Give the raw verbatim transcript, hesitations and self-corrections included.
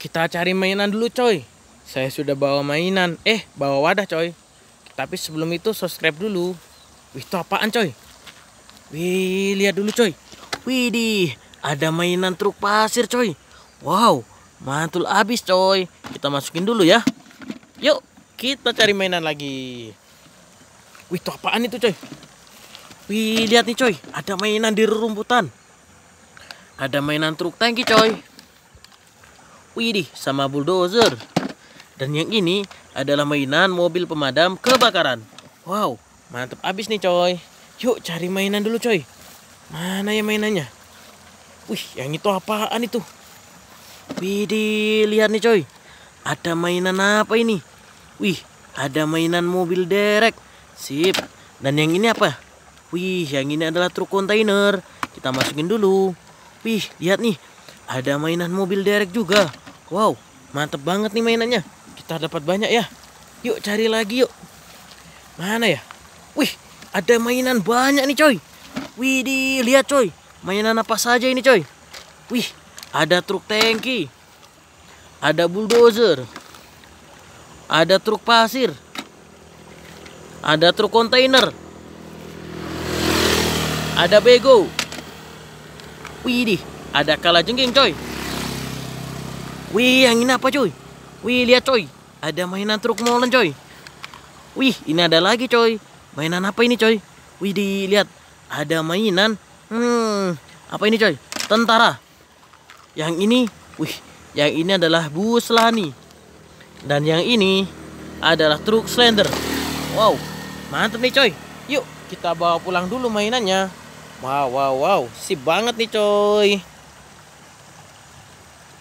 Kita cari mainan dulu coy. Saya sudah bawa mainan. Eh, bawa wadah coy. Tapi sebelum itu subscribe dulu. Wih, itu apaan coy? Wih, lihat dulu coy. Widih, ada mainan truk pasir coy. Wow, mantul abis coy. Kita masukin dulu ya. Yuk, kita cari mainan lagi. Wih, itu apaan itu coy? Wih, lihat nih coy. Ada mainan di rerumputan. Ada mainan truk tangki coy. Widih, sama bulldozer. Dan yang ini adalah mainan mobil pemadam kebakaran. Wow, mantap abis nih coy. Yuk cari mainan dulu coy. Mana ya mainannya? Wih, yang itu apaan itu? Widih, lihat nih coy. Ada mainan apa ini? Wih, ada mainan mobil derek. Sip. Dan yang ini apa? Wih, yang ini adalah truk kontainer. Kita masukin dulu. Wih, lihat nih. Ada mainan mobil derek juga. Wow, mantep banget nih mainannya. Kita dapat banyak ya. Yuk cari lagi yuk. Mana ya? Wih, ada mainan banyak nih coy. Widih, lihat coy. Mainan apa saja ini coy? Wih, ada truk tangki. Ada bulldozer. Ada truk pasir. Ada truk kontainer. Ada bego. Widih, ada kalajengking coy. Wih, yang ini apa coy? Wih, lihat coy. Ada mainan truk molen coy. Wih, ini ada lagi coy. Mainan apa ini coy? Wih, dilihat. Ada mainan. Hmm, apa ini coy? Tentara. Yang ini, wih, yang ini adalah bus Lani. Dan yang ini adalah truk slender. Wow, mantep nih coy. Yuk, kita bawa pulang dulu mainannya. Wow, wow, wow. Sip banget nih coy.